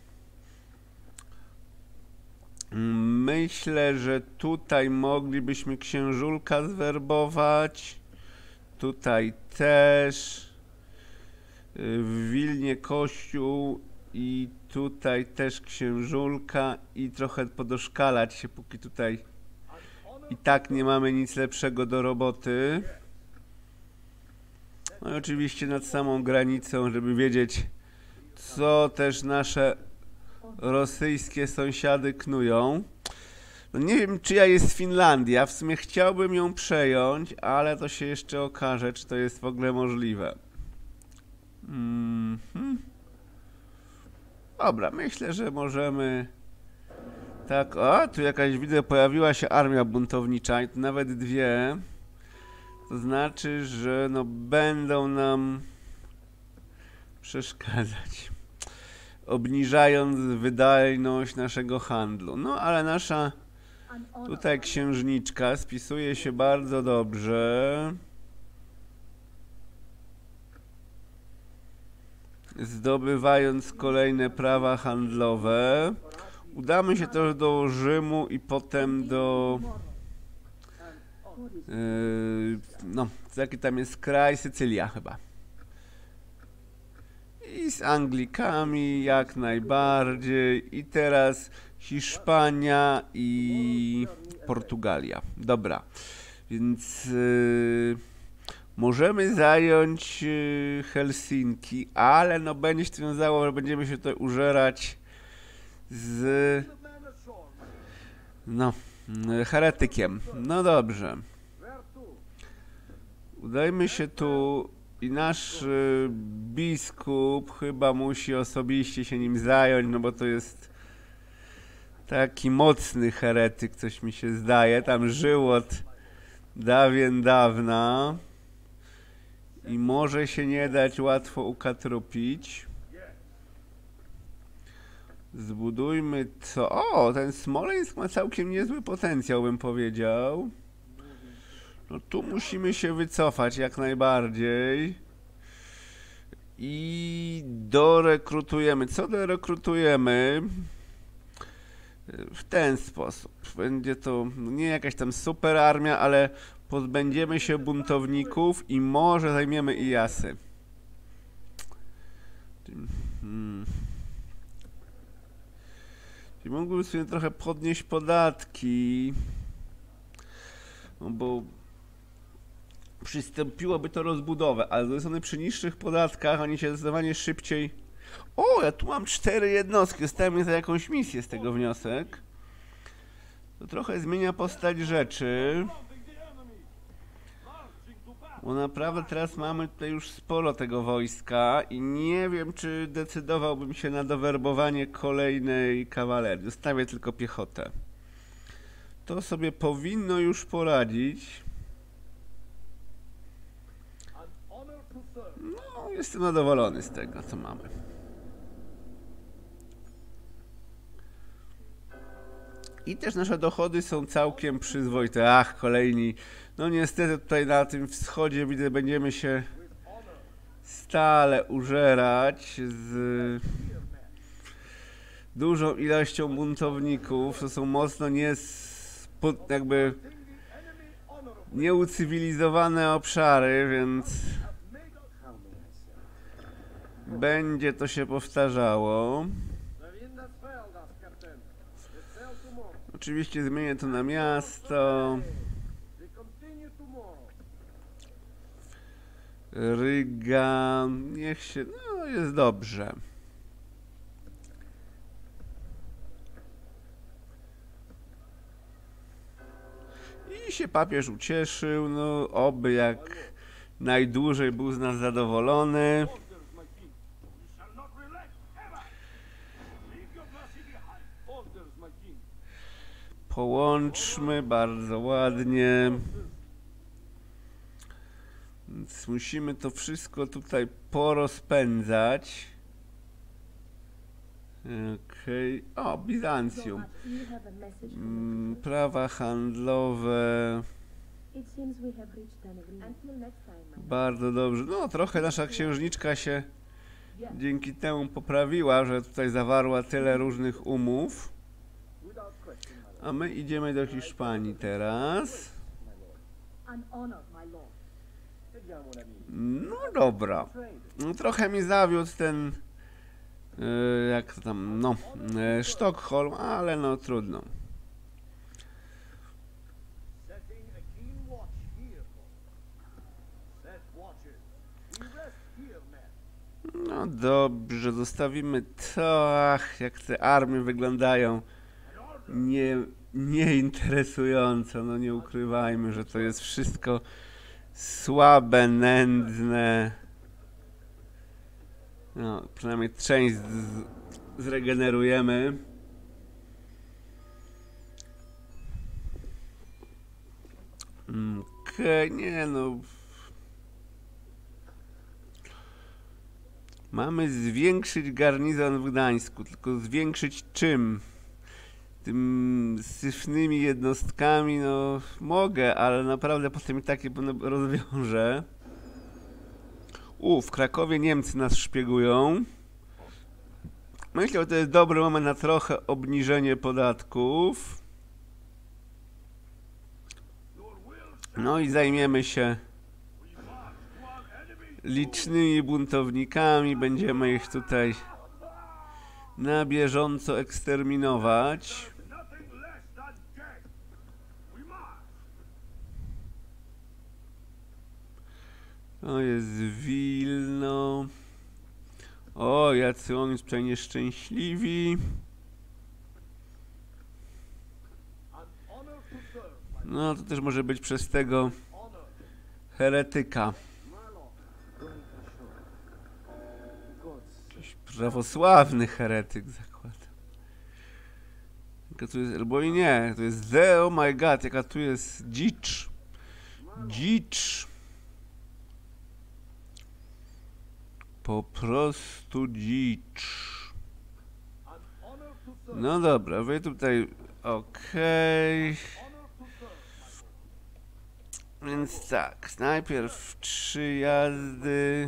Myślę, że tutaj moglibyśmy księżulka zwerbować. Tutaj też. W Wilnie kościół i tutaj też księżulka i trochę podoszkalać się, póki tutaj i tak nie mamy nic lepszego do roboty. No i oczywiście nad samą granicą, żeby wiedzieć, co też nasze rosyjskie sąsiady knują. No nie wiem, czyja jest Finlandia. W sumie chciałbym ją przejąć, ale to się jeszcze okaże, czy to jest w ogóle możliwe. Mm-hmm. Dobra, myślę, że możemy... Tak, o, tu jakaś, widzę, pojawiła się armia buntownicza, i to nawet dwie. To znaczy, że no będą nam przeszkadzać, obniżając wydajność naszego handlu. No, ale nasza tutaj księżniczka spisuje się bardzo dobrze. Zdobywając kolejne prawa handlowe. Udamy się też do Rzymu i potem do... Yy, no, jaki tam jest kraj? Sycylia chyba. I z Anglikami jak najbardziej. I teraz Hiszpania i Portugalia. Dobra. Więc yy, możemy zająć yy, Helsinki, ale no będzie się to wiązało, że będziemy się tutaj użerać z no heretykiem. No dobrze. Udajmy się tu i nasz y, biskup chyba musi osobiście się nim zająć, no bo to jest taki mocny heretyk, coś mi się zdaje. Tam żył od dawien dawna i może się nie dać łatwo ukatrupić. Zbudujmy co? O, ten Smoleńsk ma całkiem niezły potencjał, bym powiedział. No tu musimy się wycofać jak najbardziej. I dorekrutujemy. Co dorekrutujemy? W ten sposób. Będzie to nie jakaś tam super armia, ale pozbędziemy się buntowników i może zajmiemy Ijasy. Hmm. I mógłbym sobie trochę podnieść podatki, no bo przystąpiłoby to rozbudowę, ale z drugiej strony przy niższych podatkach oni się zdecydowanie szybciej... O, ja tu mam cztery jednostki, dostałem je za jakąś misję z tego wniosek. To trochę zmienia postać rzeczy. Bo naprawdę teraz mamy tutaj już sporo tego wojska i nie wiem, czy decydowałbym się na dowerbowanie kolejnej kawalerii. Zostawię tylko piechotę. To sobie powinno już poradzić. No, jestem zadowolony z tego, co mamy. I też nasze dochody są całkiem przyzwoite. Ach, kolejni. No niestety tutaj na tym wschodzie widzę, będziemy się stale użerać z dużą ilością buntowników. To są mocno nie jakby nieucywilizowane obszary, więc będzie to się powtarzało. Oczywiście zmienię to na miasto. Ryga, niech się, no jest dobrze. I się papież ucieszył, no oby jak najdłużej był z nas zadowolony. Połączmy bardzo ładnie. Więc musimy to wszystko tutaj porozpędzać. Okej. Okay. O, Bizancjum. Mm, prawa handlowe. It seems we have reached an agreement. Until next time, my lord. Bardzo dobrze. No, trochę nasza księżniczka się dzięki temu poprawiła, że tutaj zawarła tyle różnych umów. A my idziemy do Hiszpanii teraz. An honor, my lord. No dobra. No, trochę mi zawiódł ten, yy, jak to tam, no, yy, Sztokholm, ale no trudno. Setting a keen watch here. Set watches. We rest here, men. No dobrze, zostawimy to. Ach, jak te armie wyglądają nie, nieinteresująco. No nie ukrywajmy, że to jest wszystko słabe, nędzne. No, przynajmniej część z, zregenerujemy. Okej, okay, nie no. Mamy zwiększyć garnizon w Gdańsku, tylko zwiększyć czym? Tym syfnymi jednostkami, no mogę, ale naprawdę potem i takie rozwiążę. U, w Krakowie Niemcy nas szpiegują. Myślę, że to jest dobry moment na trochę obniżenie podatków. No i zajmiemy się licznymi buntownikami. Będziemy ich tutaj na bieżąco eksterminować. To jest Wilno. O, jacy oni tutaj nieszczęśliwi. No, to też może być przez tego heretyka. Jakiś prawosławny heretyk zakładam. Jaka tu jest, albo i nie, to jest the, oh my god, jaka tu jest dzicz. Dzicz. Po prostu dzicz. No dobra, wy tutaj, okej. Okay. Więc tak, najpierw trzy jazdy.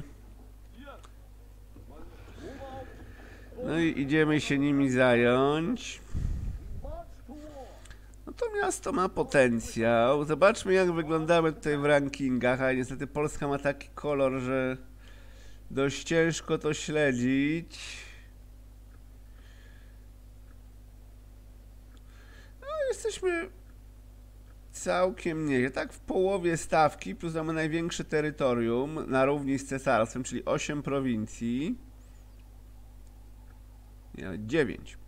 No i idziemy się nimi zająć. No to miasto ma potencjał. Zobaczmy, jak wyglądamy tutaj w rankingach, a niestety Polska ma taki kolor, że dość ciężko to śledzić. No, jesteśmy całkiem nie, tak w połowie stawki, plus mamy największe terytorium na równi z cesarstwem, czyli osiem prowincji. Nie, dziewięć.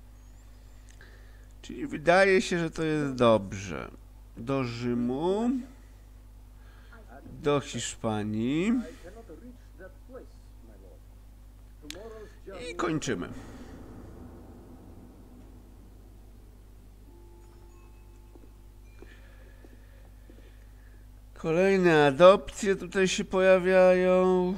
Czyli wydaje się, że to jest dobrze. Do Rzymu, do Hiszpanii i kończymy. Kolejne adopcje tutaj się pojawiają.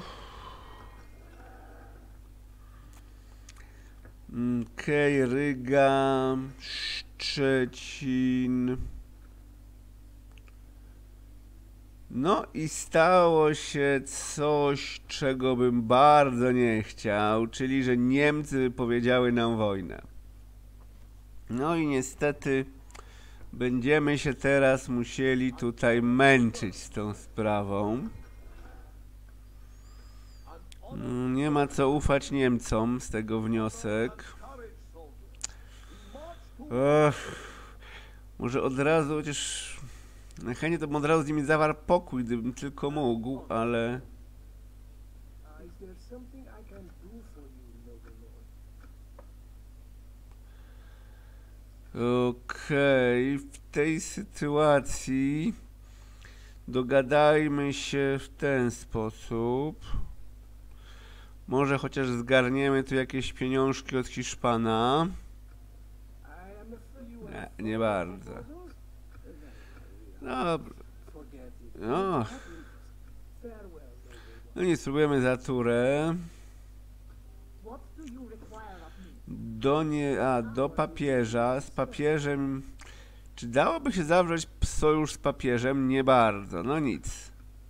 Okej, Ryga, Szczecin. No i stało się coś, czego bym bardzo nie chciał, czyli że Niemcy wypowiedziały nam wojnę. No i niestety będziemy się teraz musieli tutaj męczyć z tą sprawą. Nie ma co ufać Niemcom, z tego wniosek. Ech, może od razu, chociaż chętnie to bym od razu z nimi zawarł pokój, gdybym tylko mógł, ale... Okej, okay. W tej sytuacji dogadajmy się w ten sposób. Może chociaż zgarniemy tu jakieś pieniążki od Hiszpana. Nie, nie bardzo. Dobra. No. No nie, spróbujemy za turę. Do nie, a do papieża. Z papieżem Czy dałoby się zawrzeć sojusz z papieżem? Nie bardzo. No nic.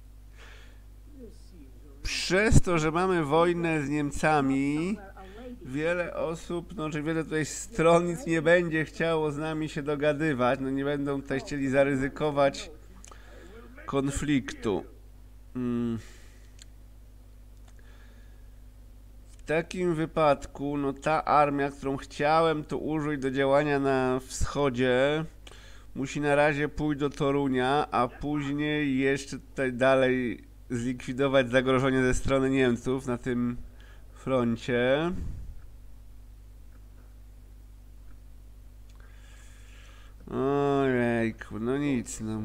Przez to, że mamy wojnę z Niemcami, wiele osób, no czy wiele tutaj stron nic nie będzie chciało z nami się dogadywać. No nie będą tutaj chcieli zaryzykować konfliktu. Hmm. W takim wypadku, no ta armia, którą chciałem tu użyć do działania na wschodzie, musi na razie pójść do Torunia, a później jeszcze tutaj dalej zlikwidować zagrożenie ze strony Niemców na tym froncie. Ojejku, no nic, no.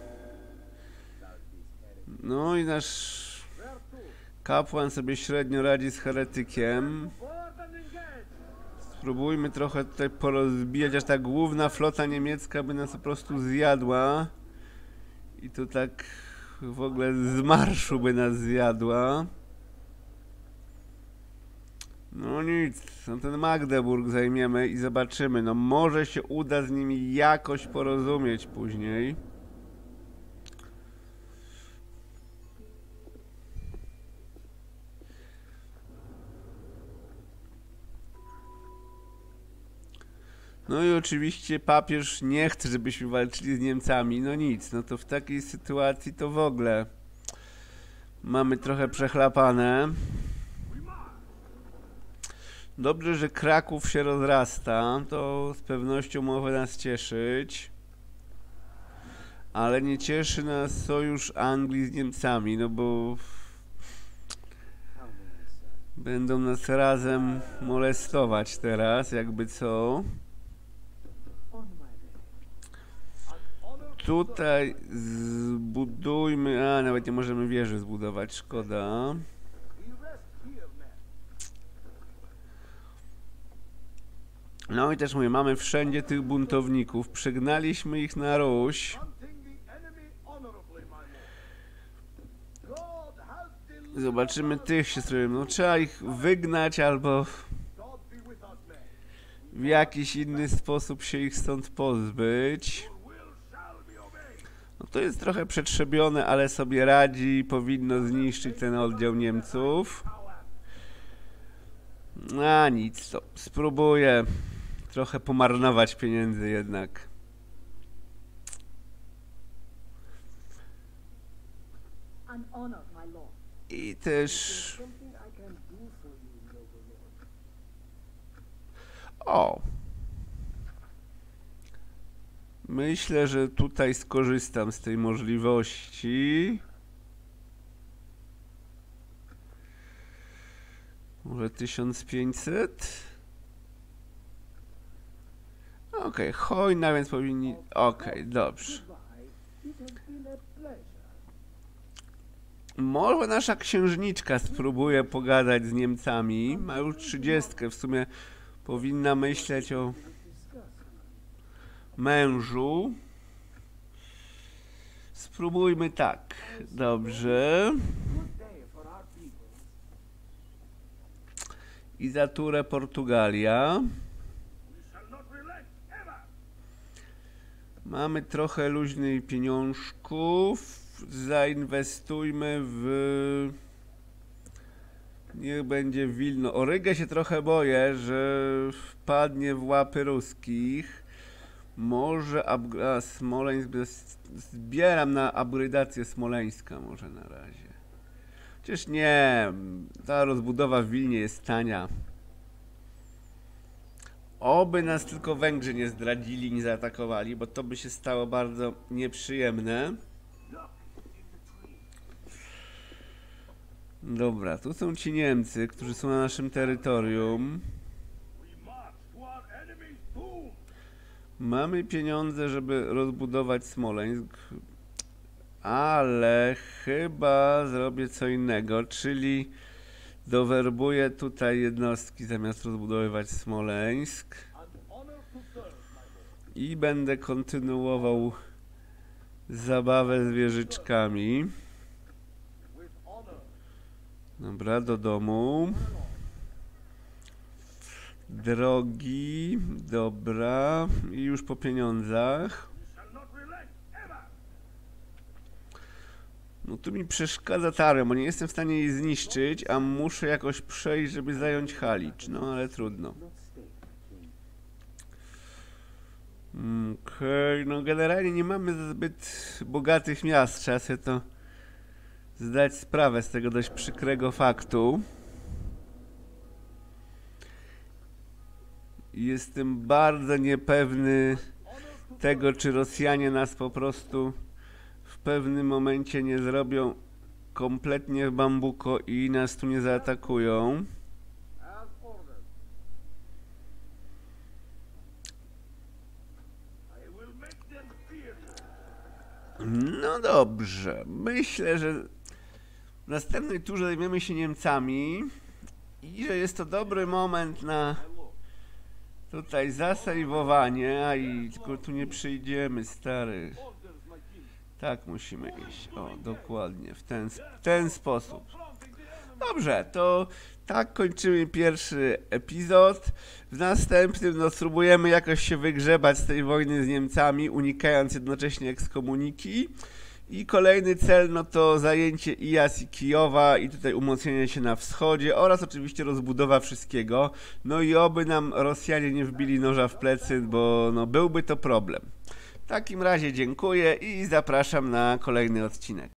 No i nasz kapłan sobie średnio radzi z heretykiem. Spróbujmy trochę tutaj porozbijać, aż ta główna flota niemiecka by nas po prostu zjadła. I to tak w ogóle z marszu by nas zjadła. No nic, no ten Magdeburg zajmiemy i zobaczymy. No może się uda z nimi jakoś porozumieć później. No i oczywiście papież nie chce, żebyśmy walczyli z Niemcami. No nic, no to w takiej sytuacji to w ogóle mamy trochę przechlapane. Dobrze, że Kraków się rozrasta, to z pewnością może nas cieszyć. Ale nie cieszy nas sojusz Anglii z Niemcami, no bo będą nas razem molestować teraz, jakby co. Tutaj zbudujmy... A, nawet nie możemy wieży zbudować, szkoda. No i też mówię, mamy wszędzie tych buntowników. Przygnaliśmy ich na Ruś. Zobaczymy tych się zrobimy. No trzeba ich wygnać albo w jakiś inny sposób się ich stąd pozbyć. No to jest trochę przetrzebione, ale sobie radzi i powinno zniszczyć ten oddział Niemców. A nic, to spróbuję trochę pomarnować pieniędzy jednak. I też... O! Myślę, że tutaj skorzystam z tej możliwości. Może tysiąc pięćset? Okej, okay, hojna, więc powinni... Okej, okay, dobrze. Może nasza księżniczka spróbuje pogadać z Niemcami. Ma już trzydziestkę, w sumie powinna myśleć o mężu. Spróbujmy tak. Dobrze. Izaturę Portugalia. Mamy trochę luźnych pieniążków. Zainwestujmy w... Niech będzie Wilno. O Rygę się trochę boję, że wpadnie w łapy ruskich. Może a, Smoleńsk... Zbieram na upgrade'ację Smoleńska może na razie. Przecież nie, ta rozbudowa w Wilnie jest tania. Oby nas tylko Węgrzy nie zdradzili, nie zaatakowali, bo to by się stało bardzo nieprzyjemne. Dobra, tu są ci Niemcy, którzy są na naszym terytorium. Mamy pieniądze, żeby rozbudować Smoleńsk, ale chyba zrobię co innego, czyli dowerbuję tutaj jednostki zamiast rozbudowywać Smoleńsk i będę kontynuował zabawę z wieżyczkami. Dobra, do domu. Drogi, dobra. I już po pieniądzach. No tu mi przeszkadza Tara, bo nie jestem w stanie jej zniszczyć, a muszę jakoś przejść, żeby zająć Halicz. No ale trudno. Okej, okay. No generalnie nie mamy zbyt bogatych miast, trzeba sobie to zdać sprawę z tego dość przykrego faktu. Jestem bardzo niepewny tego, czy Rosjanie nas po prostu w pewnym momencie nie zrobią kompletnie w bambuko i nas tu nie zaatakują. No dobrze, myślę, że w następnej turze zajmiemy się Niemcami i że jest to dobry moment na tutaj zasejwowanie, a i tylko tu nie przyjdziemy, stary. Tak musimy iść, o dokładnie, w ten, w ten sposób. Dobrze, to tak kończymy pierwszy epizod. W następnym no, spróbujemy jakoś się wygrzebać z tej wojny z Niemcami, unikając jednocześnie ekskomuniki. I kolejny cel no to zajęcie Ijas i Kijowa i tutaj umocnienie się na wschodzie oraz oczywiście rozbudowa wszystkiego. No i oby nam Rosjanie nie wbili noża w plecy, bo no byłby to problem. W takim razie dziękuję i zapraszam na kolejny odcinek.